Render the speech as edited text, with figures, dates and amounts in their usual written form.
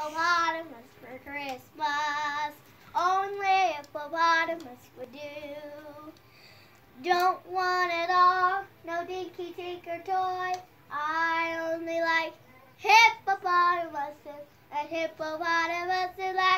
hippopotamus for Christmas. Only a hippopotamus would do. Don't want it all, no dinky tinker toy. I only like hippopotamuses and hippopotamuses.